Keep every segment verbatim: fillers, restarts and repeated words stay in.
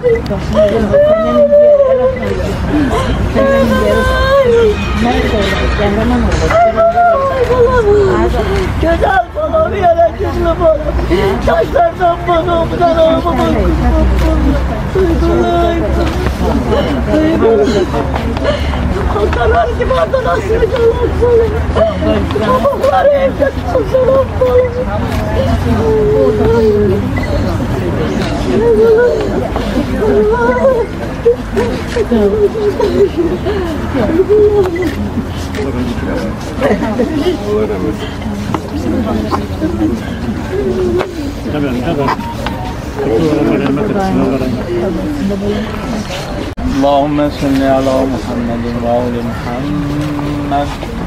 Güzel balam, yere güçlü balam. Taşlardan balam, kanalımı Halkalar gibi adına sığacağlar balam. Topukları evde tutuşalar balam. Allahümme salli ala Muhammedin ve ali Muhammed.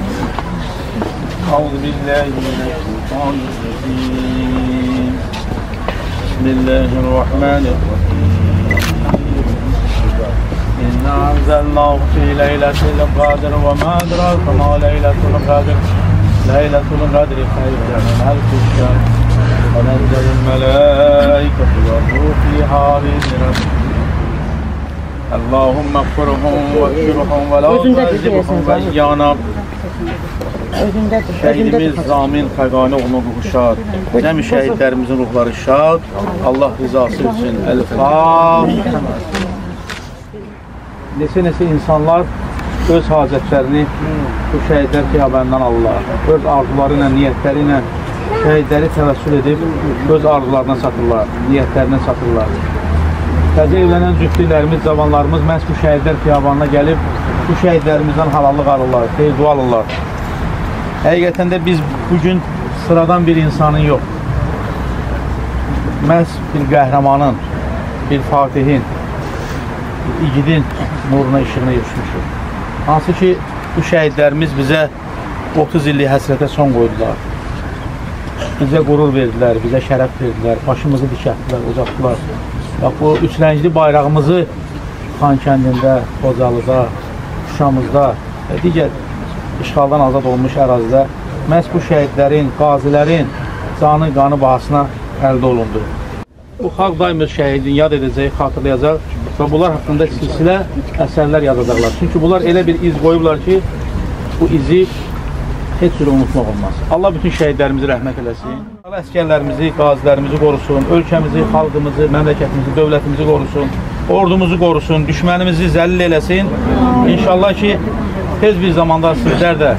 Euzu billahi mineşşeytanirracim. Bismillahirrahmanirrahim. İnna enzelnahu fi leyletil kadr ve ma edrake ma leyletul kadr. Leyletul kadri hayrun min elfi şehr. Ve nezzelul melâikete ve ruh fiha bi'izni rabbihim. Allahümme gfirhum ve gfirhum ve la tu'azzibhum ve iyyana. Şəhidimiz Zamin Xəqani oğlunun ruhu şad. Cəmi şəhidlərimizin ruhları şad. Allah rızası üçün el-Fatiha. Neçə-neçə insanlar öz hacətlərini bu şəhidlər xiyabəndən alırlar. Öz arzuları ilə, niyyətləri ilə şəhidləri təvəssül edib öz arzularına satırlar, niyyətlərindən satırlar. Təzə evlənən cütlüklərimiz, cavanlarımız məhz bu şəhidlər xiyabanına gəlib bu şəhidlərimizdən halallıq alırlar, xeyir-dua alırlar. Həqiqətən də biz bugün sıradan bir insanın yox, məhz bir qəhrəmanın, bir fatihin, bir igidin nuruna, işığına yürüşmüşük. Hansı ki, bu şəhidlərimiz bizə otuz illik həsrətə son qoydular. Bizə qurur verdilər, bizə şərəf verdilər, başımızı dikətdilər, uzatdılar. Bax, bu üç rəngli bayrağımızı Xankəndində, Xocalıda, Şuşamızda və digər işğaldan azad olmuş ərazidə məhz bu şəhidlərin, qazilərin canı, qanı bahasına əldə olundu. Bu xalq daim öz şəhidini yad edəcək, xatırlayacaq və bunlar haqqında silsilə əsərlər yazacaqlar. Çünki bunlar elə bir iz qoyublar ki, bu izi heç cür unutmaq olmaz. Allah bütün şəhidlərimizi rəhmət eləsin. Allah əskərlərimizi, qazilərimizi qorusun, ölkəmizi, xalqımızı, məmləkətimizi, dövlətimizi qorusun, ordumuzu qorusun, düşmənimizi zəlil eləsin. İnşallah ki, tez bir zamanda sizlər də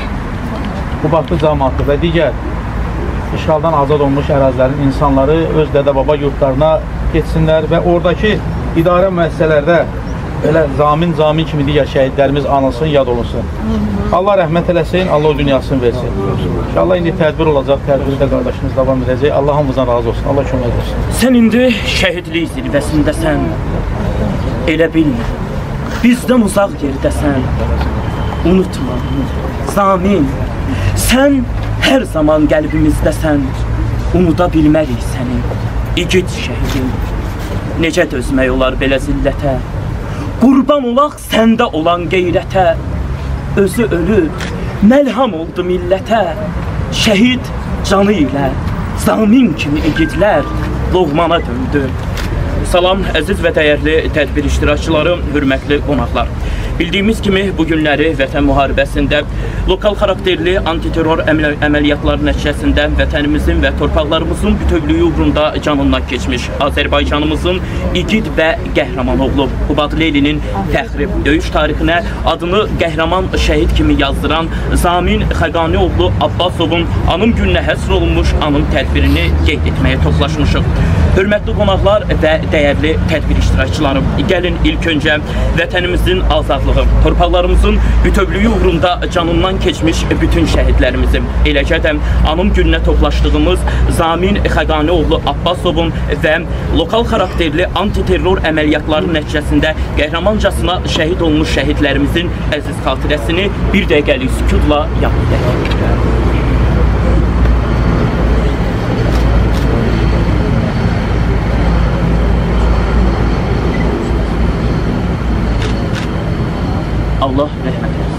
bu Bakı cəmaatı və digər işğaldan azad olmuş ərazilərin insanları öz dədə-baba yurtlarına getsinlər və oradakı idarə müəssisələrdə elə zamin, zamin kimi digər şəhidlərimiz anılsın, yad olunsun. Allah rəhmət eləsin, Allah o dünyasını versin. İnşallah indi tədbir olacaq, tədbiri də qardaşınız davam edəcək. Allah hamımızdan razı olsun, Allah kömək olsun. Sən indi şəhidlik zirvəsindəsən, elə bilmə, bizdən uzaq yerdəsən. Unutma, Zamin, sən hər zaman qəlbimizdəsən, unuda bilmərik səni, igid şəhidin. Necə dözmək olar belə zillətə, qurban olaq səndə olan qeyrətə, özü ölüb, məlham oldu millətə, şəhid canı ilə, Zamin kimi igidlər loğmana döndü. Salam, əziz və dəyərli tədbir iştirakçıları, hörmətli qonaqlar. Bildiyimiz kimi, bu günləri Vətən müharibəsində lokal xarakterli antiterror əməliyyatları nəticəsində vətənimizin və torpaqlarımızın bütövlüyü uğrunda canından keçmiş Azərbaycanımızın igid və qəhrəman oğlu Qubadlı-Leylinin fəxri döyüş tarixinə adını qəhrəman şəhid kimi yazdıran Zamin Xəqani oğlu Abbasovun anım gününə həsr olunmuş anım tədbirini qeyd etməyə toplaşmışıq. Hörmətli qonaqlar və dəyərli tədbir iştirakçıları, gəlin ilk öncə vətənimizin azadlığı, torpaqlarımızın bütövlüyü uğrunda canından keçmiş bütün şəhidlərimizi, eləcə də anım gününə toplaşdığımız Zamin Xəqani oğlu Abbasovun və lokal xarakterli antiterror əməliyyatları nəticəsində qəhrəmancasına şəhid olmuş şəhidlərimizin əziz xatirəsini bir dəqiqəlik sükutla yad edək. Allah rəhmət etsin.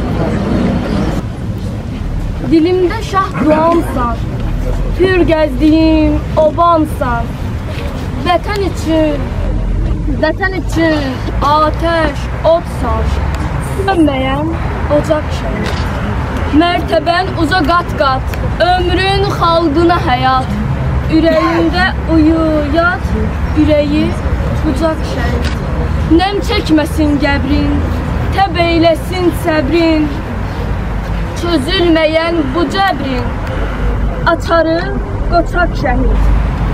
Dilimdə şah duamsan, pür gəzdiyim obamsan, vətən üçün Vətən üçün ateş, od saç, sönməyən ocaq şəhid. Mərtəbən uca qat-qat, ömrün xalqına həyat. Ürəyində uyu, yat, ürəyi bucaq şəhid. Nəm çəkməsin qəbrin, təb eyləsin səbrin. Çözülməyən bu cəbrin, açarı qoçaq şəhid.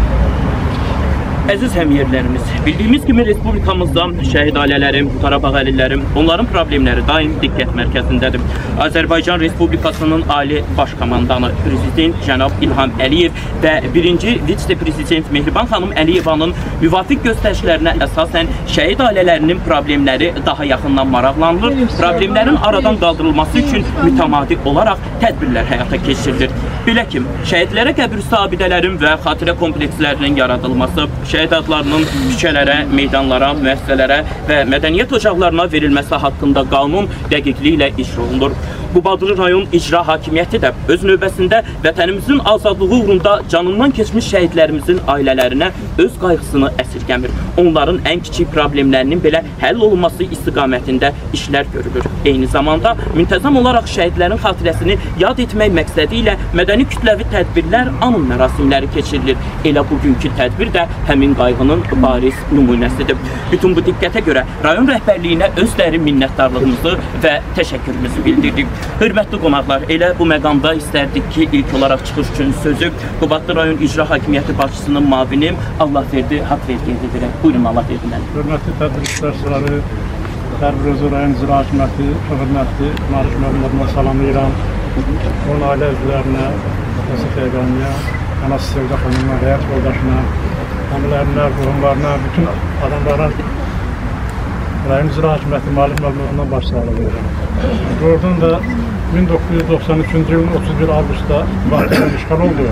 Əziz həmyerlərimiz, bildiyimiz kimi Respublikamızda şəhid ailələrim, Qarabağ əlilərim, onların problemləri daim diqqət mərkəzindədir. Azərbaycan Respublikasının Ali Baş Komandanı Prezident Cənab İlham Əliyev və birinci vitse-prezident Mehriban xanım Əliyevanın müvafiq göstərişlərinə əsasən şəhid ailələrinin problemləri daha yaxından maraqlanılır, problemlərin aradan qaldırılması üçün mütəmadi olaraq tədbirlər həyata keçirilir. Belə ki, şəhidlərə qəbirüstü abidələrin və xatirə komplekslərinin yaradılması, şəhid adlarının küçələrə, meydanlara, müəssisələrə və mədəniyyət ocaqlarına verilməsi haqqında qanun dəqiqliklə icra olunur. Qubadlı rayon icra hakimiyyəti də öz növbəsində vətənimizin azadlığı uğrunda canından keçmiş şəhidlərimizin ailələrinə öz qayğısını əsirgəmir. Onların ən kiçik problemlərinin belə həll olunması istiqamətində işlər görülür. Eyni zamanda müntəzəm olaraq şəhidlərin xatirəsini yad etmək məqsədi ilə mədəni kütləvi tədbirlər, anım mərasimləri keçirilir. Elə bugünkü tədbir də həmin qayğının bariz nümunəsidir. Bütün bu diqqətə görə rayon rəhbərliyinə öz dərin minnətdarlığımızı və təşəkkürümüzü bildiririk. Hörmətli qonaqlar, elə bu məqamda istərdik ki, ilk olaraq çıxış üçün sözü Qubadlı rayon icra hakimiyyəti başçısının mavini Allahverdi Haqverdiyə edirək. Buyurun, Allahverdindən. Hörmətli tədbir iştirakçıları, Tərbiz rayon icra hakimiyyəti, hörmətli Marif Məhəmmədovna salamlayıram. Onun ailə üzvlərinə, Atası Xeyqaniyə, anası Sevda xanımına, həyat yoldaşına, həmlərinə, qohumlarına, bütün adamlara rayon icra hakimiyyəti Marif Məhəmmədovna başsağlığı verirəm. Doğrudan da min doqquz yüz doxsan üçüncü ilin otuz bir avqustda Qubadlı işğal oldu.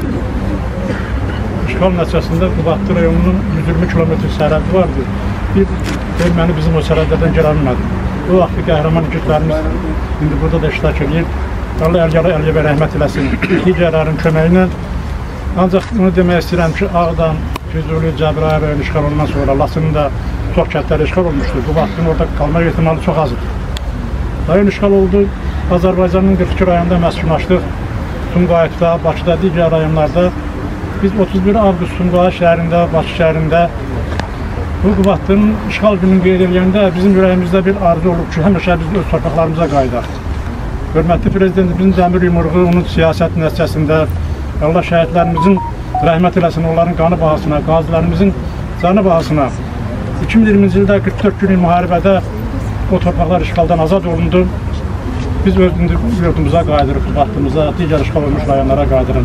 İşğal nəticəsində Qubadlı rayonunun yüz iyirmi kilometr sərhədi vardı. Bir erməni bizim o sərhədlərdən girə bilmədi. O vaxtı qəhrəman igidlərimiz indi burada da iştirak edir. Allah Əliyeva Əliyevə rəhmət eləsin. Digərlərin köməyi ilə. Ancaq bunu demək istəyirəm ki, Ağdam, Füzuli, Cəbrayıl rayon işğal olundan sonra Laçının da çox kəndləri işğal olmuşdur. Qubadlının orada qalma ehtimalı çox azdır. Rayon işğal oldu. Azərbaycanın qırx iki rayonunda məskunlaşdıq. Sumqayıtda, Bakıda, digər rayonlarda. Biz otuz bir avqust Sumqayıt şəhərində, Bakı şəhərində bu Qubadlının işğal gününü qeyd edəndə bizim ürəyimizdə bir arzu olub ki, həmişə biz öz torpaqlarımıza qayıdaq. Hörmətli Prezidentimizin dəmir yumruğu, onun siyasət nəticəsində Allah şəhidlərimizin rəhmət eləsin, onların qanı bahasına, qazilərimizin canı bahasına. iki min iyirminci ildə qırx dörd günlük müharibədə o torpaqlar işğaldan azad olundu. Biz öz yurdumuza qayıdırıq, Qubadlımıza, digər işğal olmuş rayonlara qayıdırıq.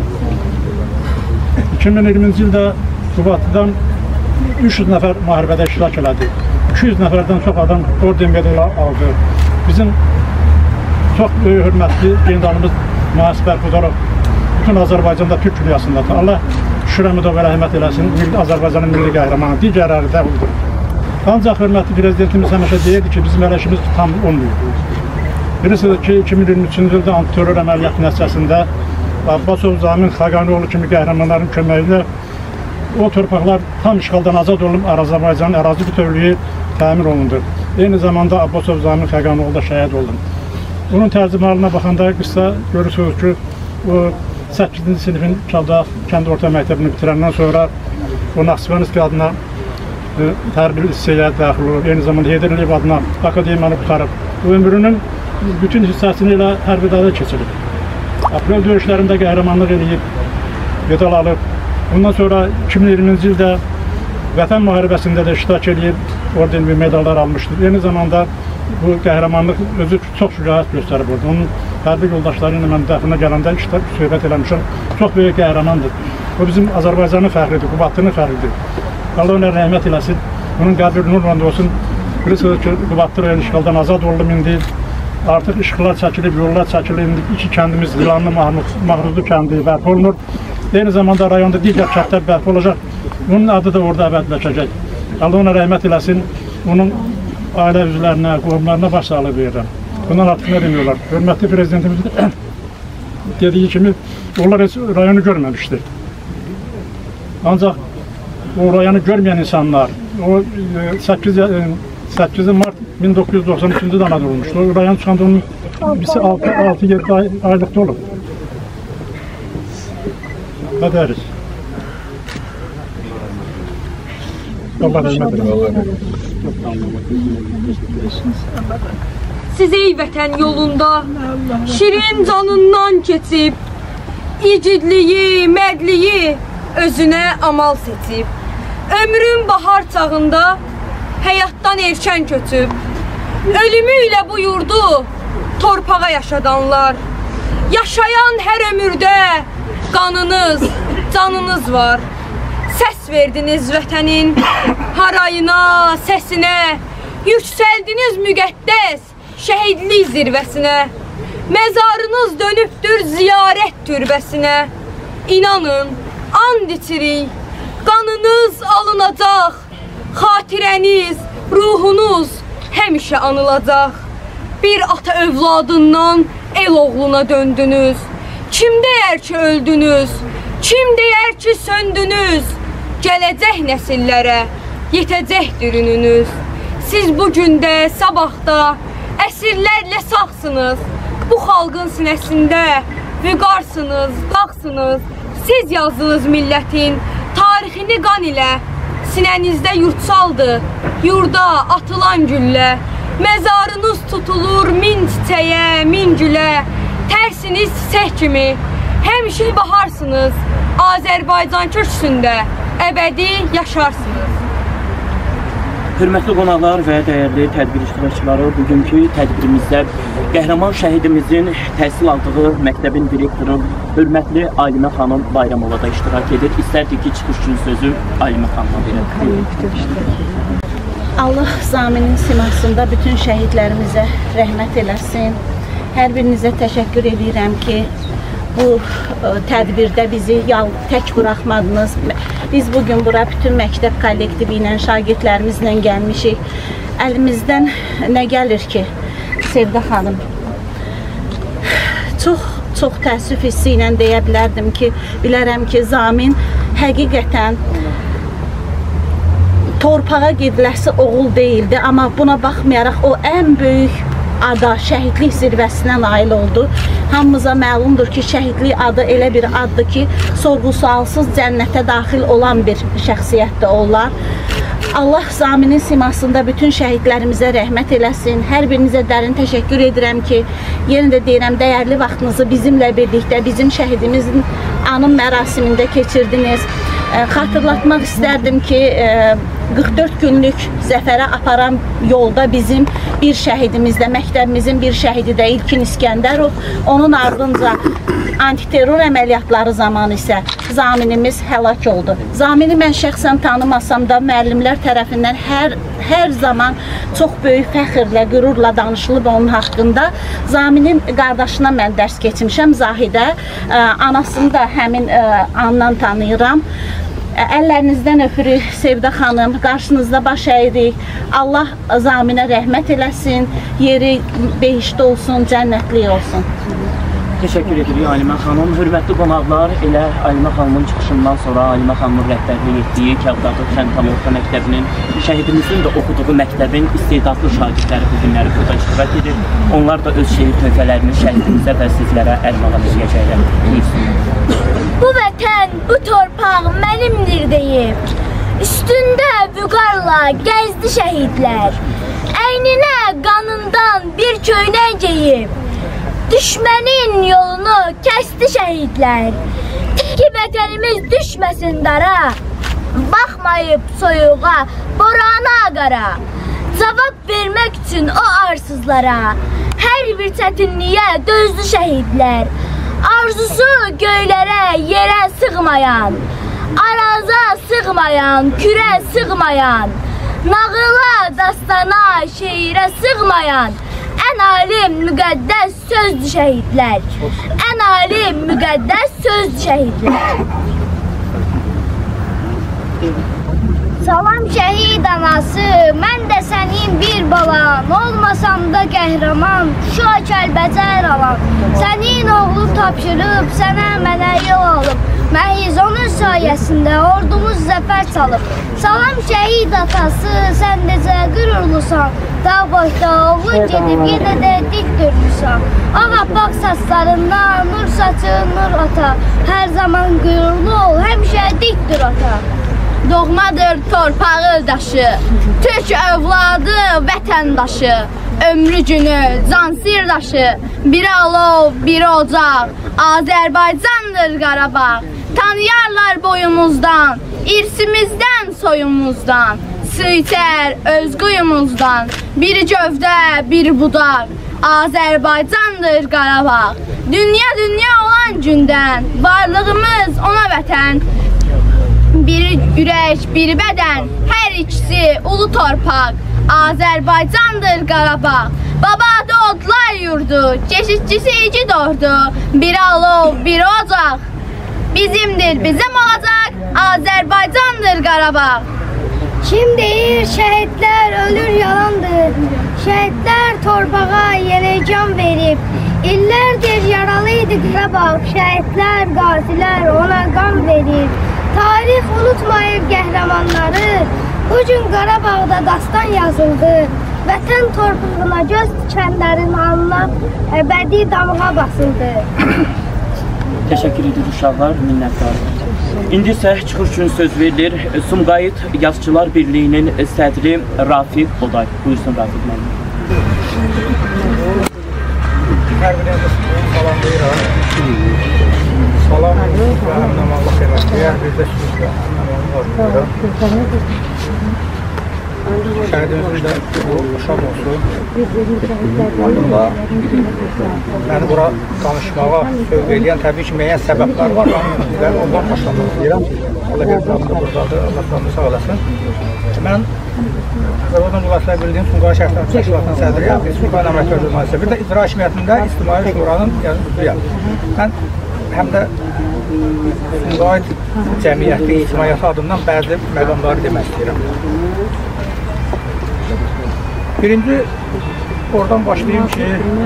iki min iyirminci ildə Qubadlıdan üç yüz nəfər müharibədə iştirak elədi. iki yüz nəfərdən çox adam orden medal aldı. Bizim çox böyük hörmətli generalımız Mühəs Bərxudarov bütün Azərbaycanda, Türk dünyasındadır. Allah Şürəmidova rəhmət eləsin, Azərbaycanın milli qəhrəmanı, digərləri də oldu. Ancaq hörmətli Prezidentimiz həmişə deyirdi ki, bizim ələşimiz tam olmuyor. Birisi ki, iki min iyirmi üçüncü ildə antiterror əməliyyatı nəticəsində Abbasov, Zamin, Xaqanioğlu kimi qəhrəmanların köməyi ilə o torpaqlar tam işğaldan azad olunub, Azərbaycanın ərazi bütövlüyü təmin olundu. Eyni zamanda Abbasov, Zamin, Xaqanioğlu da şəhid oldu. Bunun tərcümanına baxanda qısa görürsünüz ki, o səkkizinci sinifin Çaldağ kənd orta məktəbini bitirəndən sonra o Naxçıvanski adına e, tərbiyə hissəyə daxil olub, eyni zamanda Heydər Əliyev adına akademiyanı qutarıb. O ömrünün bütün hissəsini ilə hərbidada keçirib. Aprel döyüşlərində qəhrəmanlıq edib, medal alıb. Bundan sonra iki min iyirminci ildə Vətən müharibəsində də iştirak edib, orden və medallar almışdır. Eyni zamanda bu qəhrəmanlıq özü çox şücaət göstərib orada. Onun hərbi yoldaşları ilə mən dəfnə gələndə işdə söhbət eləmişəm. Çox böyük qəhrəmandır. O bizim Azərbaycanın fəxridir, Qubadlının fəxridir. Allah ona rəhmət eləsin. Onun qəbri nurla olsun. Bilirsiniz ki, Qubadlı rayon işğaldan azad oldu indi. Artıq işıqlar çəkilib, yollar çəkilib. İndi iki kəndimiz Dilanlı, Mahruzlu kəndi bərpa olunur. Eyni zamanda rayonda digər kəndlər bərpa olacaq. Onun adı da orada əbədləşəcək. Allah ona rəhmət eləsin. Onun ailə üzvlərinə, qohumlarına başsağlığı verirəm. Bundan artıq nə demiyorlar? Hörmətli Prezidentimiz dediyi kimi, onlar heç rayonu görməmişdir. Ancaq o rayonu görməyən insanlar, o səkkiz mart min doqquz yüz doxsan üçüncü ildə anadan olmuşdu. Rayon çıxanda onun birisi altı yeddi aylıqda olub. Qədəriz. Allah rəhmət edin. Siz ey vətən yolunda şirin canından keçib, igidliyi, mərdliyi özünə amal seçib. Ömrün bahar çağında həyatdan erkən köçüb, ölümü ilə bu yurdu torpağa yaşadanlar. Yaşayan hər ömürdə qanınız, canınız var. Səs verdiniz vətənin harayına, səsinə, yüksəldiniz müqəddəs şəhidlik zirvəsinə. Məzarınız dönübdür ziyarət türbəsinə. İnanın, and içirik, qanınız alınacaq, xatirəniz, ruhunuz həmişə anılacaq. Bir ata övladından el oğluna döndünüz. Kim deyər ki öldünüz, kim deyər ki söndünüz, gələcək nəsillərə yetəcəkdir ününüz. Siz bugün də, sabahda əsirlərlə sağsınız, bu xalqın sinəsində vüqarsınız, dağsınız. Siz yazdınız millətin tarixini qan ilə, sinənizdə yurtsaldı, yurda atılan güllə. Məzarınız tutulur min çiçəyə, min gülə, tərsiniz çiçək kimi, həmişə baharsınız, Azərbaycan köksündə əbədi yaşarsınız. Hörmətli qonaqlar və dəyərli tədbir iştirakçıları, bugünkü tədbirimizdə qəhrəman şəhidimizin təhsil aldığı məktəbin direktoru hörmətli Alimə xanım Bayramova da iştirak edir. İstərdik ki, çıxış üçün sözü Alimə xanıma verək. Allah zaminin simasında bütün şəhidlərimizə rəhmət eləsin. Hər birinizə təşəkkür edirəm ki, bu tədbirdə bizi tək buraxmadınız. Biz bugün bura bütün məktəb kollektivi ilə, şagirdlərimizlə gəlmişik. Əlimizdən nə gəlir ki, Sevda xanım? Çox, çox təəssüf hissi ilə deyə bilərdim ki, bilərəm ki, zamin həqiqətən torpağa gediləsi oğul deyildi, amma buna baxmayaraq o ən böyük ada, şəhidlik zirvəsinə nail oldu. Hamımıza məlumdur ki, şəhidlik adı elə bir addır ki, sorğu-sualsız cənnətə daxil olan bir şəxsiyyətdə olar. Allah zaminin simasında bütün şəhidlərimizə rəhmət eləsin. Hər birinizə dərin təşəkkür edirəm ki, yenə də deyirəm, dəyərli vaxtınızı bizimlə birlikdə, bizim şəhidimizin anım mərasimində keçirdiniz. Xatırlatmaq istərdim ki, qırx dörd günlük zəfərə aparan yolda bizim bir şəhidimiz də, məktəbimizin bir şəhidi də İlkin İskəndərov, onun ardınca antiterror əməliyyatları zamanı isə zaminimiz həlak oldu. Zamini mən şəxsən tanımasam da müəllimlər tərəfindən hər, hər zaman çox böyük fəxrlə, qürurla danışılıb onun haqqında. Zaminin qardaşına mən dərs keçmişəm, Zahidə. Anasını da həmin andan tanıyıram. Əllərinizdən öpürük Sevda xanım, qarşınızda baş əyirik. Allah zaminə rəhmət eləsin, yeri behişdə olsun, cənnətlik olsun. Təşəkkür edirik Alimə xanım. Hörmətli qonaqlar, elə Alimə xanımın çıxışından sonra Alimə xanımın rəhbərlik etdiyi Kəvdağı Kənd Tam Orta Məktəbinin, şəhidimizin də oxuduğu məktəbin istedadlı şagirdləri bu günləri burada iştirak edir. Onlar da öz şehid töhfələrini şəhidimizə və sizlərə ərmağan edəcəklər. Bu vətən, bu torpaq mənimdir deyib, üstündə vüqarla gəzdi şəhidlər, əyninə qanından bir köynək geyib, düşmənin yolunu kəsdi şəhidlər. Ki vətənimiz düşməsin dara, baxmayıb soyuğa, borana qara, cavab vermək üçün o arsızlara, hər bir çətinliyə dözdü şəhidlər. Arzusu göylərə, yerə sığmayan, araza sığmayan, kürə sığmayan, nağıla, dastana, şeirə sığmayan, ən alim, müqəddəs sözdür şəhidlər. Ən alim, müqəddəs sözdür şəhidlər. Salam şəhid anası, mən də sənin bir balan, olmasam da qəhrəman, Şuşa Kəlbəcər alan. Sənin oğlun tapşırıb, sənə mənə yol alıb, Məhiz onun sayəsində ordumuz zəfər çalıb. Salam şəhid atası, sən necə qürurlusan, dağ boşda oğlun gedib yenə də dik durmuşsan. Ağappaq saçlarından nur saçır nur ata, hər zaman qürurlu ol, həmişə dik dur ata. Doğmadır torpağı daşı, Türk övladı vətəndaşı, ömrü günü can sirdaşı, biri alov, biri ocaq, Azərbaycandır Qarabağ. Tanıyarlar boyumuzdan, irsimizdən, soyumuzdan, su içər öz quyumuzdan, biri gövdə, biri budaq, Azərbaycandır Qarabağ. Dünya dünya olan gündən, varlığımız ona vətən, biri ürək, biri bədən, hər ikisi ulu torpaq, Azərbaycandır Qarabağ. Babadı odlar yurdu, keşikçisi igid ordu, biri alov, biri ocaq, bizimdir, bizim olacaq, Azərbaycandır Qarabağ. Kim deyir şəhidlər ölür yalandır, şəhidlər torpağa yenə can verib, illərdir yaralıydı Qarabağ, şəhidlər, qazilər ona qan verir. Tarix unutmayıb qəhrəmanları, bugün Qarabağda dastan yazıldı. Vətən torpağına göz dikənlərin alına əbədi damğa basıldı. Təşəkkür edir uşaqlar, minnətdarım. İndi isə çıxış üçün söz verilir Sumqayıt Yazıçılar Birliyinin sədri Rafiq Oday. Buyursun Rafiq müəllim. Hər birinizə salamlayıram. Salam və həmnamanlıq eləməkdir. Bir də sizə həmnamanlıq arzulayıram. Şəhidimizin də uşaq olsun. Aydınla məni bura danışmağa sövq edən təbii ki, müəyyən səbəblər var. Və ondan başlamaq istəyirəm. Allah qeybiyyatında buradadır, Allah qanını sağ eləsin. Mən Azərbaycan Cümhuriyyət Birliyinin Sumqayıt Şəhidlər Təşkilatının sədriyəm, Sumqayıt Əməkdaşlar Jurnalisti, bir də İcra Hakimiyyətində İctimai Şuranın üzvüyəm. Mən həm də Sumqayıt Cəmiyyəti, İctimaiyyəti adından bəzi məqamları demək istəyirəm. Birinci, oradan başlayayım ki,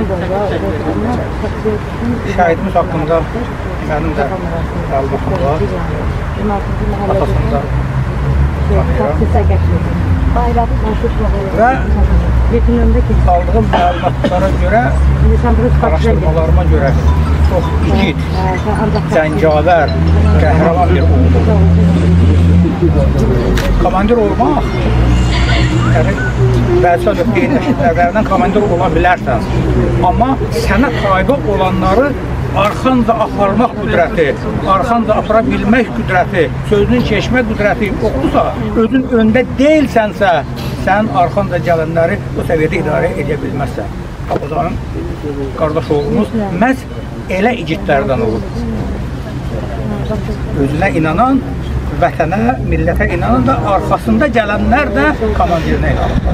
şəhidimiz haqqında mənim də məlumatım var, atasını da tanıyıram və aldığım məlumatlara görə, araşdırmalarıma görə çox igid, cəngavər, qəhrəman bir oğuldur. Komandir olmaq, yəni, bəzi sözü qeydləşdirmələrdən komandir ola bilərsən. Amma sənə qayda olanları arxanca aparmaq qüdrəti, arxanca apara bilmək qüdrəti, sözünün keçmə qüdrəti yoxdursa, özün öndə deyilsənsə, sən arxanca gələnləri bu səviyyədə idarə edə bilməzsən. O zaman qardaş oğlumuz məhz elə igidlərdən olur. Özünə inanan, vətənə, millətə inanan da, arxasında gələnlər də komandirinə inanırlar.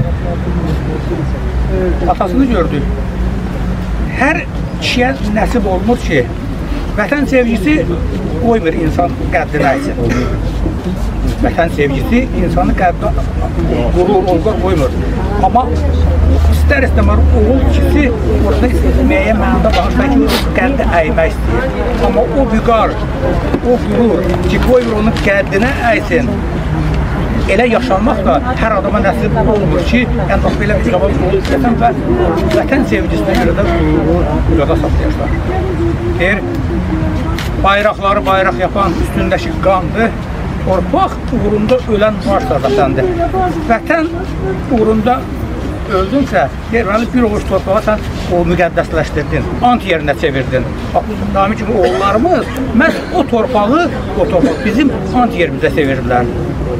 Atasını gördük. Hər kişiyə nəsib olmur ki, vətən sevgisi qoymur insan qəddinə üçün. Vətən sevgisi insanı qəddə qurur, olqa qoymur. Amma istər-istəmər oğul kişisi orada müəyyən mənada baxırsa ki, qəddi əymək istəyir. Amma o büqar, o qurur ki, qoymur onun qəddinə əysin. Elə yaşanmaq da hər adama nəsib olmur ki, yəni bax, belə bir qabaq olub gəlsən və vətən sevgisinə görə də qururu yada saxlayırlar. Deyir, bayraqları bayraq yapan üstündəki qandır, torpaq uğrunda ölən varsa vətəndir. Vətən uğrunda öldünsə, deyir, bir oğuş torpağa sən o müqəddəsləşdirdin, ant yerinə çevirdin. Nami kimi oğullarımız məhz o torpağı, o torpaq bizim ant yerimizə çevirirlər.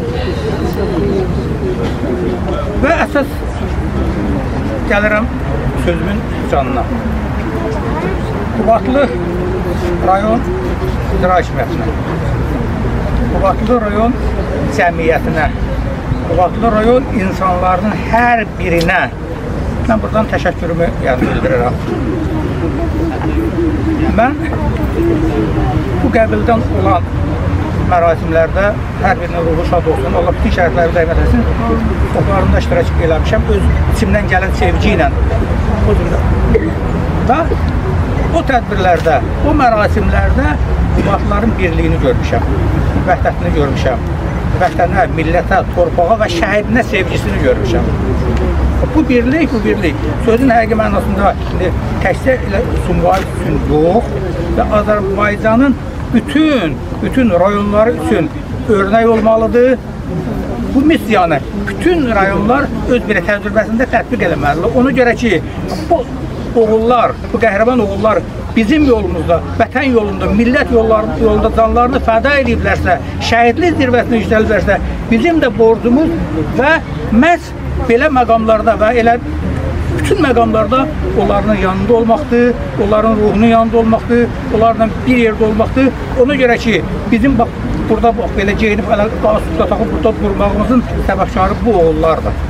Və əsas gəlirəm sözümün canına. Qubadlı rayon İcra Hakimiyyətinə, Qubadlı rayon cəmiyyətinə, Qubadlı rayon insanlarının hər birinə mən buradan təşəkkürümü bildirirəm. Mən bu qəbildən olan mərasimlərdə hər birinin ruhu şad olsun. Allah bütün şərəfləri zəhmət etsin. Çoxlarında iştirak eləmişəm. Öz içimdən gələn sevgi ilə. Və o tədbirlərdə, o mərasimlərdə vaxtların birliyini görmüşəm. Vəhdətini görmüşəm. Vətənə, millətə, torpağa və şəhidinə sevgisini görmüşəm. Bu birlik, bu birlik. Sözün həqiqi mənasında təkcə elə Sumqayıt üçün yox və Azərbaycanın bütün, bütün rayonları üçün örnək olmalıdır. Bu missiyanı bütün rayonlar öz bir təcrübəsində tətbiq eləməlidir. Ona görə ki, bu oğullar, bu qəhrəman oğullar bizim yolumuzda, vətən yolunda, millət yolunda canlarını fəda ediblərsə, şəhidlik zirvəsinə yüksəliblərsə, bizim də borcumuz və məhz belə məqamlarda və elə bütün məqamlarda onların yanında olmaqdır, onların ruhunun yanında olmaqdır, onlarla bir yerdə olmaqdır. Ona görə ki, bizim bax, burada bax, belə geyinib, qasıqda taxıb burada durmağımızın səbəbkarı bu oğullardır.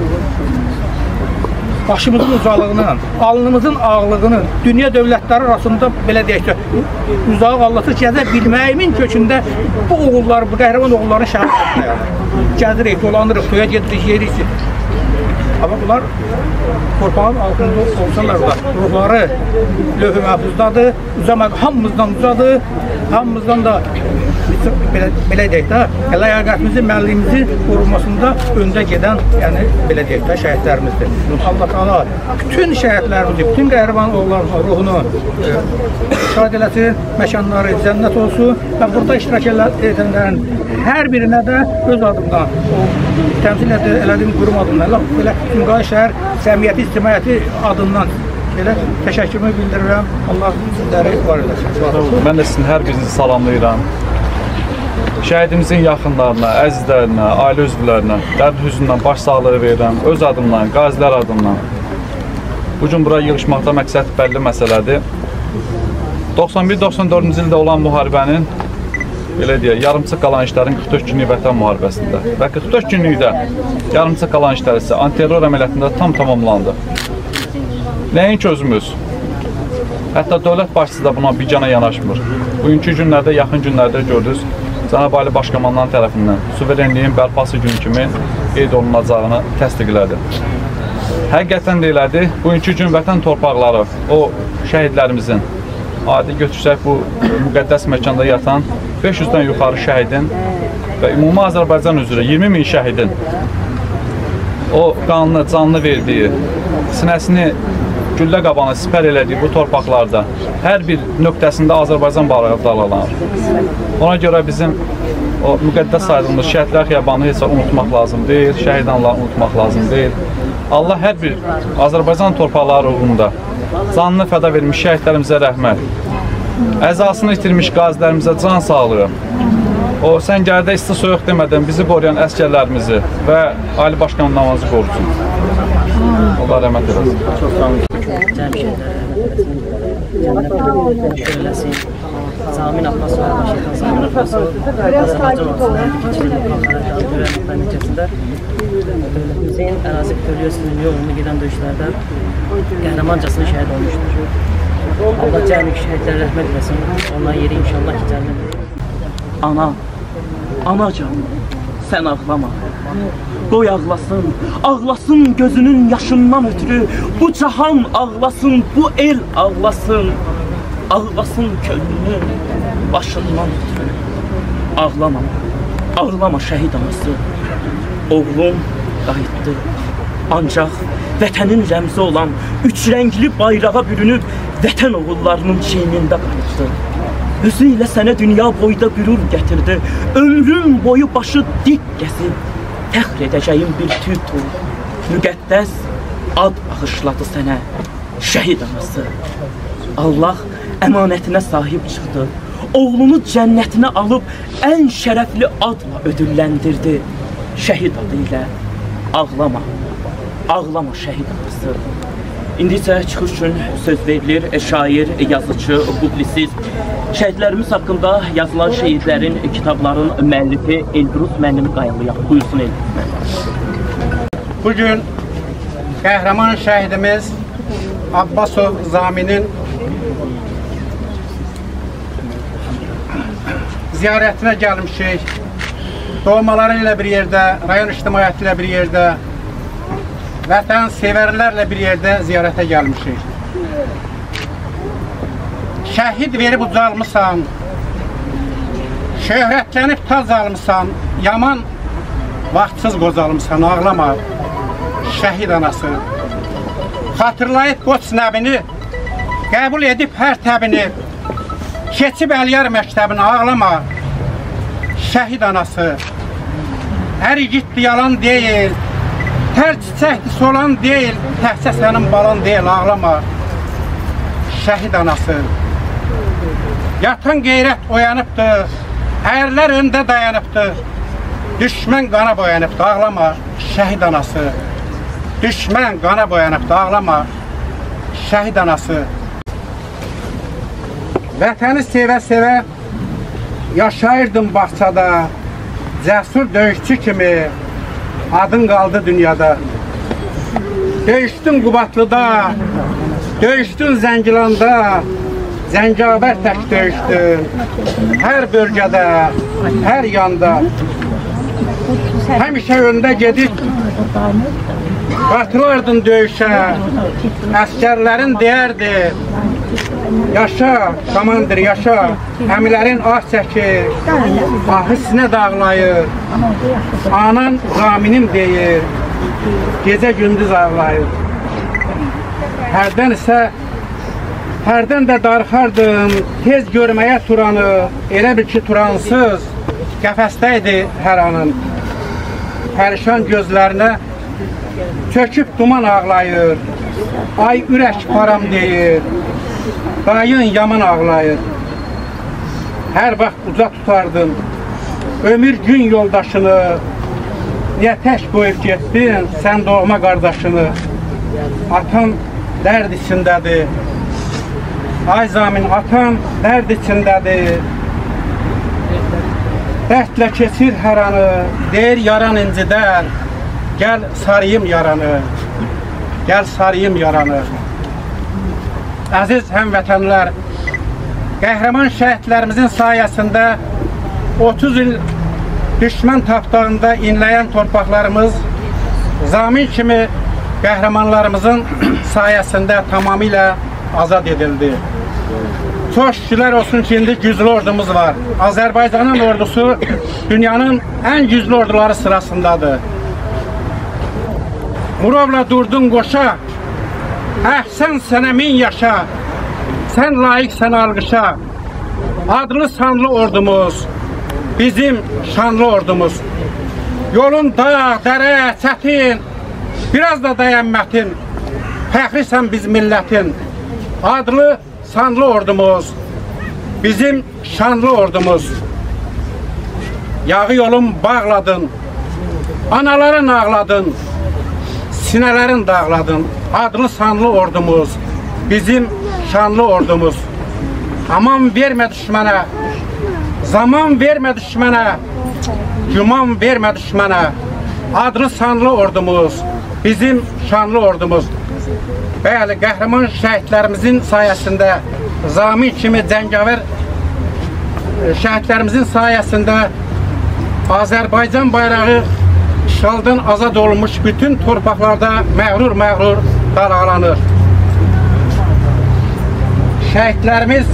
Başımızın uzaqlığının, alnımızın ağlığını, dünya dövlətləri arasında belə deyək ki, uzağı Allah'ı gəzə bilməyimin kökündə bu oğullar, bu qəhrəman oğulların şəhərlərində yəni. Gəzirik, dolanırıq, toya gedirik, yerik. Amma bunlar torpağın altında olsalar da, ruhları lövh-i məhfuzdadır, uzamaq hamımızdan uzadır, hamımızdan da belə, belə deyək də, ləyaqətimizin, mənliyimizin qorunmasında öndə gedən, yəni belə deyək də, şəhidlərimizdir. Allah Teala bütün şəhidlərimizi, bütün qəhrəman oğulların ruhunu şahid eləsin, məkanları cənnət olsun və burada iştirak edənlərin hər birinə də öz adımdan, o təmsil elədiyim qurum adından, belə Sumqayıt şəhər cəmiyyəti, ictimaiyyəti adından belə təşəkkürümü bildirirəm. Allah sizləri var edəsin. Mən də sizin hər birinizi salamlayıram. Şəhidimizin yaxınlarına, əzizlərinə, ailə üzvlərinə dərin hüznlə baş sağlığı verirəm. Öz adımdan, qazilər adımdan. Bugün bura yığışmaqda məqsəd bəlli məsələdir. doxsan bir doxsan dördüncü ildə olan müharibənin, belə deyək, yarımçıq qalan işlərin qırx dörd günlük vətən müharibəsində və qırx dörd günlükdə yarımçıq qalan işlər isə antiterror əməliyyatında tam tamamlandı. Nəinki özümüz, hətta dövlət başçısı da buna bicana yanaşmır. Bugünkü günlərdə, yaxın günlərdə gördünüz, Cənab Ali Başkomandan tərəfindən suverenliyin bərpası günü kimi qeyd olunacağını təsdiqlədi. Həqiqətən də elədi, bugünkü gün vətən torpaqları, o şəhidlərimizin, adi götürsək bu müqəddəs məkanda yatan beş yüzdən yuxarı şəhidin və ümumi Azərbaycan üzrə iyirmi min şəhidin o qanını, canını verdiyi, sinəsini güllə qabanı sipər elədiyi bu torpaqlarda hər bir nöqtəsində Azərbaycan bayrağı dalgalanır. Ona görə bizim o müqəddəs saydığımız şəhidlər xiyabanını heç unutmaq lazım deyil, şəhid anlarını unutmaq lazım deyil. Allah hər bir Azərbaycan torpaqları uğrunda canını fəda vermiş şəhidlərimizə rəhmət, əzasını itirmiş qazilərimizə can sağlığı, o səngərdə isti soyuq demədən bizi qoruyan əskərlərimizi və Ali Başkomandanımızı qorusun. Allah rəhmət eləsin. Çox sağ olun. Cənnət Zamin Abbas və Başetan Zamin Abbas Azərbaycan ortasında nəticəsində dövlətimizin ərazi bütövlüyü üstünlüyü uğrunda gedən döyüşlərdə qəhrəmancasına şəhid olmuşdur. Allah cəmi şəhidlərə rəhmət eləsin. Onların yeri inşallah ki cənnət. Ana, anacan, sən ağlama. Qoy ağlasın, ağlasın gözünün yaşından ötürü. Bu cahan ağlasın, bu el ağlasın. Ağlasın könlünün başından ötürü. Ağlama, ağlama şəhid anası. Oğlum qayıtdı. Ancaq vətənin rəmzi olan üç rəngli bayrağa bürünüb vətən oğullarının çiynində qayıtdı. Özü ilə sənə dünya boyda qürur gətirdi. Ömrüm boyu başı dik gəzib fəxr edəcəyim bir tütü. Müqəddəs ad bağışladı sənə şəhid anası. Allah əmanətinə sahib çıxdı. Oğlunu cənnətinə alıb ən şərəfli adla ödülləndirdi. Şəhid adı ilə ağlama, ağlama şəhid anası. İndi isə çıxış üçün söz verilir şair, yazıcı, publisist, şəhidlərimiz haqqında yazılan şəhidlərin, kitabların müəllifi Elbrus müəllim Qayalıya. Buyursun Elbrus müəllim. Bugün qəhrəman şəhidimiz Abbasov Zaminin ziyarətinə gəlmişik. Doğmaları ilə bir yerdə, rayon ictimaiyyəti ilə bir yerdə, vətən sevərlərlə bir yerdə ziyarətə gəlmişik. Şəhid verib ucalmışsan, şöhrətlənib taz almışsan, yaman vaxtsız qocalmışsan, ağlama, şəhid anası. Xatırlayıb qoç nəbini, qəbul edib hər təbini, keçib Əliyar məktəbini, ağlama, şəhid anası. Hər igiddi yalan deyil, hər çiçəkdi solan deyil, təhsə sənin balan deyil, ağlama, şəhid anası. Yatan qeyrət oyanıbdır, ərlər öndə dayanıbdır, düşmən qana boyanıbdır, ağlama, şəhid anası. Düşmən qana boyanıbdır, ağlama, şəhid anası. Vətəni sevə-sevə yaşayırdım bağçada, cəsur döyüşçü kimi adın qaldı dünyada. Döyüşdün Qubadlıda, döyüşdün Zəngilanda, Zəngavər tək döyüşdün, hər bölgədə, hər yanda. Həmişə öndə gedib, qatılırdın döyüşə, əskərlərin deyərdi, yaşa, komandir, yaşa, əmilərin ah çəkir, ahı sinə dağlayır, anan zaminim deyir, gecə gündüz ağlayır. Hərdən isə Hərdən də darxardım, tez görməyə Turanı, elə bil ki, Turansız qəfəsdəydi hər anın. Pərişan gözlərinə çöküb duman ağlayır, ay ürək param deyir, dayın yaman ağlayır. Hər vaxt uca tutardım, ömür gün yoldaşını, niyə tək qoyub getdin sən doğma qardaşını, atan dərd içindədir. Ay zamin, atam dərd içindədir, dərdlə keçir hər anı, deyir yaran incidər, gəl sarıyım yaranı, gəl sarıyım yaranı. Əziz həmvətənlər, qəhrəman şəhidlərimizin sayəsində otuz il düşmən tapdağında inləyən torpaqlarımız zamin kimi qəhrəmanlarımızın sayəsində tamamilə azad edildi. Çox şükürlər olsun ki, indi güclü ordumuz var. Azərbaycanın ordusu dünyanın ən güclü orduları sırasındadır. Murovla durdun qoşa, əhsən sənə min yaşa, sən layiqsən alqışa. Adlı sanlı ordumuz, bizim şanlı ordumuz. Yolun dağ, dərə, çətin, biraz da dayanmətin, fəxrisən biz millətin. Adlı sanlı ordumuz, bizim şanlı ordumuz. Yağı yolun bağladın, anaların ağladın, sinələrin dağladın. Adlı sanlı ordumuz, bizim şanlı ordumuz. Aman vermə düşmənə, zaman vermə düşmənə, güman vermə düşmənə. Adlı sanlı ordumuz, bizim şanlı ordumuz. Bəli, qəhrəman şəhidlərimizin sayəsində, zamin kimi cəngavər şəhidlərimizin sayəsində Azərbaycan bayrağı işğaldan azad olmuş bütün torpaqlarda məğrur-məğrur dalğalanır. Şəhidlərimiz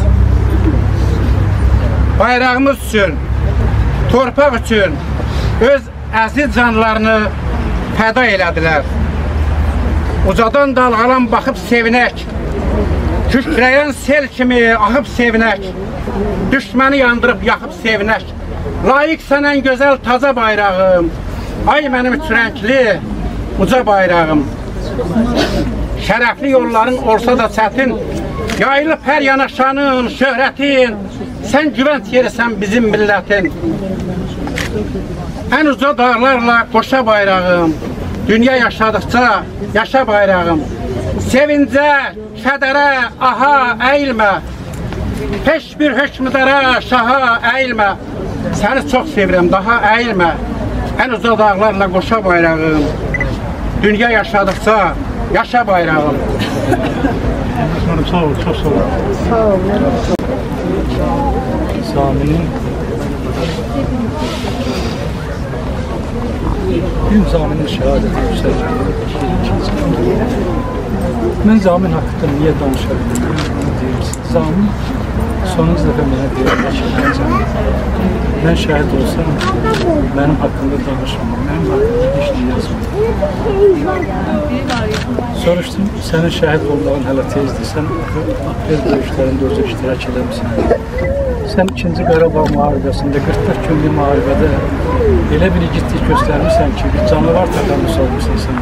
bayrağımız üçün, torpaq üçün öz əziz canlarını fəda elədilər. Ucadan dalğalan baxıb sevinək, kükrəyən sel kimi axıb sevinək, düşməni yandırıb yaxıb sevinək. Layiq sənən gözəl taza bayrağım, ay mənim üç rəngli uca bayrağım. Şərəfli yolların olsa da çətin, yayılıb hər yanaşanın, şöhrətin, sən güvənc yerisən bizim millətin. Ən uca dağlarla qoşa bayrağım, dünya yaşadıqca yaşa bayrağım. Sevincə, kədərə, aha, əyilmə, heç bir hökmdara, şaha əyilmə. Səni çox sevirəm, daha əyilmə. Ən uca dağlarla qoşa bayrağım, dünya yaşadıqca yaşa bayrağım. Sağ ol, çox sağ ol. Saminin Zamin'in şəhadəti yüksəldir. Mən Zamin haqqında niyə danışa bilmirəm? Zamin sonuncu dəfə mənə deyirlər ki, mən şəhid olsam, mənim haqqında danışmam, mənim haqqında heç nə yazmam. Soruşdum, sənin şəhid olmağın hələ tezdir, sən aprel döyüşlərində özü iştirak edəmsən. Sən ikinci Qarabağ müharibəsində, qırx dörd günlük müharibədə elə bir igidlik göstərmişsən ki, bir canavar təxəllüs olmuşsan sən.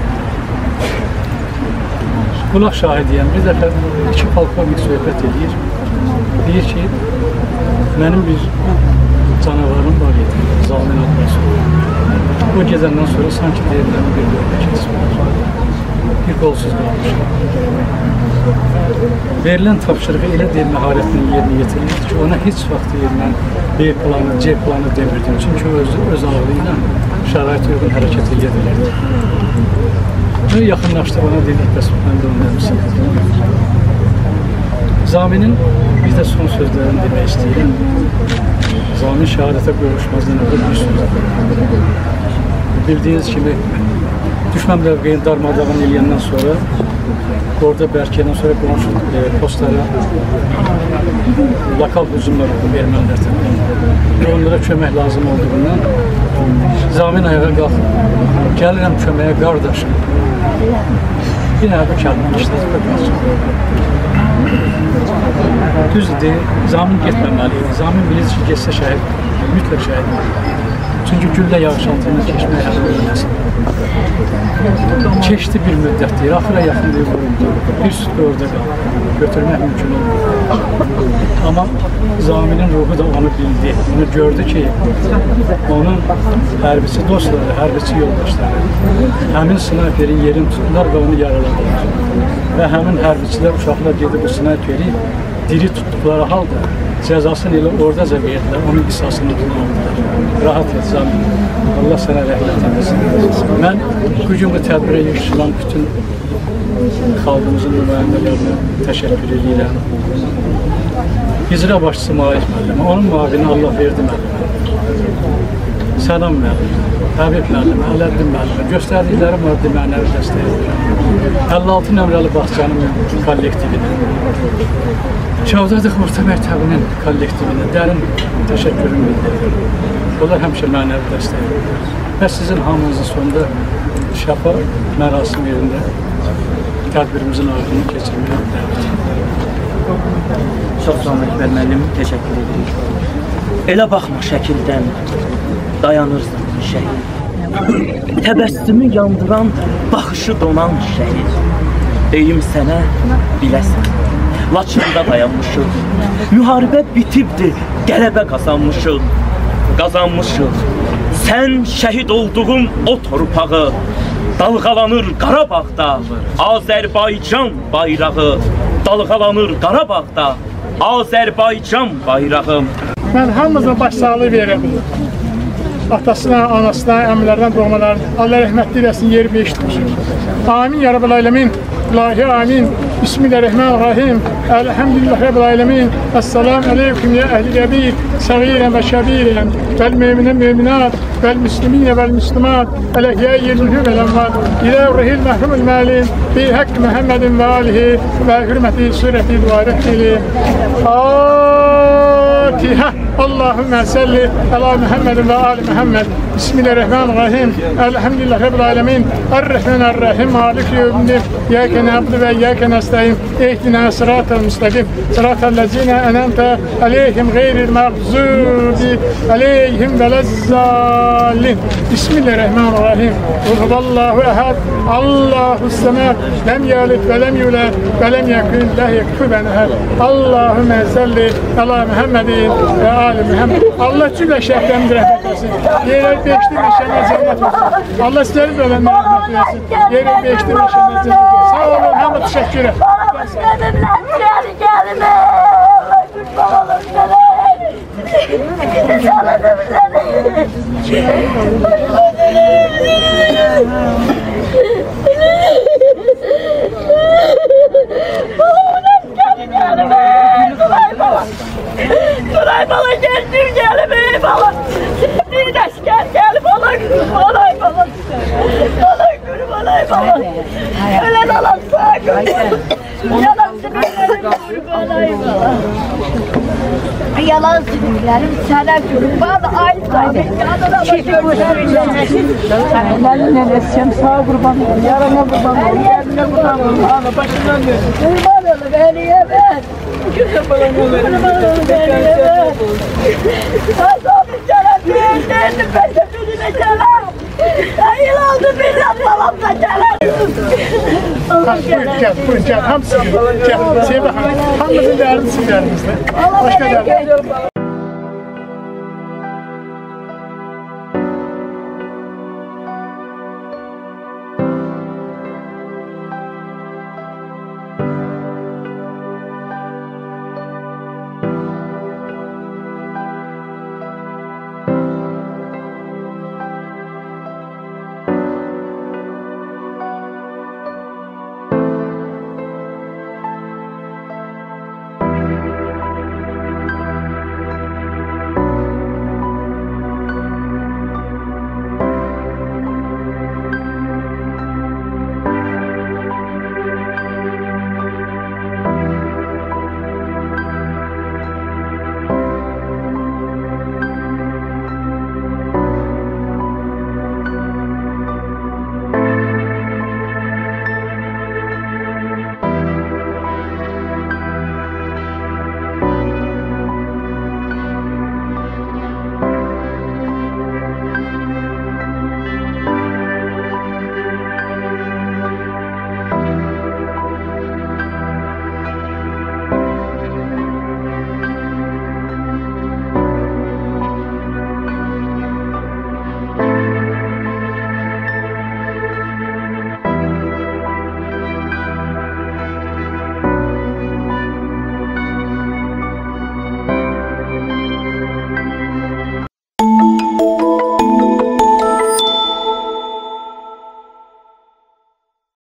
Qulaq şahidiyəm, bir dəfə iki polkovnik söhbət edir. Deyir ki, mənim bir canavarım var idi, Zamin adlısı. O gecəndən sonra sanki deyirlərim bir bölümə keçmiş. Bir qolsuz qalmışım. Verilən tapşırığı elə deyil məharətini yerinə yetirir ki, ona heç vaxt deyil mən B planı, C planı demirdim. Çünki öz, öz ağlı ilə şərait uyğun hərəkət edirdi. Və yaxınlaşdı bana dedik, bəs mən də onu demişim. Zaminin bir də son sözlərini demək istəyirəm. Zamin şəhadətə qovuşmazdan əvvəl bir söz. Bildiyiniz kimi, düşmən mövqeyini darmadağın eləyəndən sonra, orada bərkiyədən sonra qonşu e, postlara lokal hücumlar oldu ermənilər tərəfindən. Onlara kömək lazım olduğundan Zamin ayağa qalxıb, gəlirəm köməyə qardaşım. Bir nəvə kəlmə işlədir. Düzdür, Zamin getməməliydi. Zamin bilir ki, getsə şəhid, mütləq şəhid. Çünki güllə yağış altından keçmək hələ olmasın. Keçdi bir müddət deyir, axıra yaxın deyir, vuruldu. Bir sütü orada qaldı, götürmək mümkün olmadı. Amma Zaminin ruhu da onu bildi, onu gördü ki, onun hərbiçi dostları, hərbiçi yoldaşları həmin snayperin yerini tutdular və onu yaraladılar. Və həmin hərbiçilər, uşaqlar gedib bu snayperi diri tutduqları halda cəzasını elə oradaca verdilər, onun qisasını tutmalıdılar. Rahat et Zamin, Allah sənə rəhmət edesin. Mən bu gün bu tədbirə yığışılan bütün xalqımızın nümayəndələrinə təşəkkür edirəm. İcra başçısı Maif müəllimə, onun müavini Allah verdi müəllimə. Sənam müəllimə, Həbib müəllimə, Ələddin müəllimə, göstərdikləri maddi mənəvi dəstək edirəm. əlli altı nömrəli bağçanın kollektivinə, Çavdadıq Orta Məktəbinin kollektivinə dərin təşəkkürümü bildirir. Onlar həmişə mənəvi dəstək edir. Və sizin hamınızın sonunda şəfa mərasim yerində tədbirimizin ardını keçirməyə dəvət edir. Çox sağ olun Əkbər müəllim, təşəkkür edirik. Elə baxma şəkildən dayanırsan şəhid. Təbəssümü yandıran, baxışı donan şəhid. Deyim sənə, biləsən, Laçında dayanmışıq. Müharibə bitibdir, qələbə qazanmışıq. Qazanmışıq. Sən şəhid olduğun o torpağı, dalğalanır Qarabağda Azərbaycan bayrağı. Dalğalanır Qarabağda Azərbaycan bayrağı. Mən hamımızın başsağlığı verirəm. Atasına, anasına, əmlərdən, doğmalarına. Allah rəhmətli eləsin, yeri beşdir. Amin ya Rabbel alemin. İlahi amin. Bismillahirrahmanirrahim. Elhamdülillah Rabbil alemin. Esselamu aleyküm ya ehli gebir. Sagiren ve şabiren. Vel müminen müminat. Vel müslimine vel müslimat. Vel ehyayyilhü vel emvat. İlâvrihil mehrumul malin. Bi hakkı Muhammedin ve alihi. Ve hürmeti sureti duvarehili. Fatiha. Allahümme salli ala Muhammedin ve ali Muhammed. Bismillahirrahmanirrahim. Elhamdülillah Rabbil alemin. Errahmanirrahim. Maliki yevmdin. İyyâke na'budu ve iyyâke nestaîn. İhdina sıratal müstakim. Sıratal lezîne en'amte aleyhim gayril mağzûbi aleyhim velezzâllin. Bismillahirrahmanirrahim. Kul huvallahu ehad. Allahu semed. Lem yalid ve lem yulad ve lem yekun lehu kufuven ehad. Allahümme salli ala Muhammedin ve ali Muhammed. Allah cümle şehitlerimize rahmet etsin. Yeri beşli meşene cennet olsun. Allah sizleri de ölenlere rahmet etsin. Yeri beşli meşene cennet olsun. Sağ olun, hamd teşekkür ederim. Turay bala geldim gelme bala. Bir asker gel bala. Turay bala. Ay baba. Ölen alam sağ gönül. Yalan sinirlerim kurban ay baba. Yalan sinirlerim sana kurban ay saydı. Çiftlik usulüyle. Ellerin nenesiyim sağ kurban olun. Yarana kurban olun. Yerine kurban olun. Ana başından dönün. Kurban olun beni yemen. Kızım bana verin. Kurban olun beni yemen. Azabı canım değildim ben de birine canım. Hayır oldu bir yapmalam da canım. Buyurun gel, buyurun gel. Hamısı gel. Gel, şey bakın. Hamımızın değerli sizlerimizle. Başka değerli.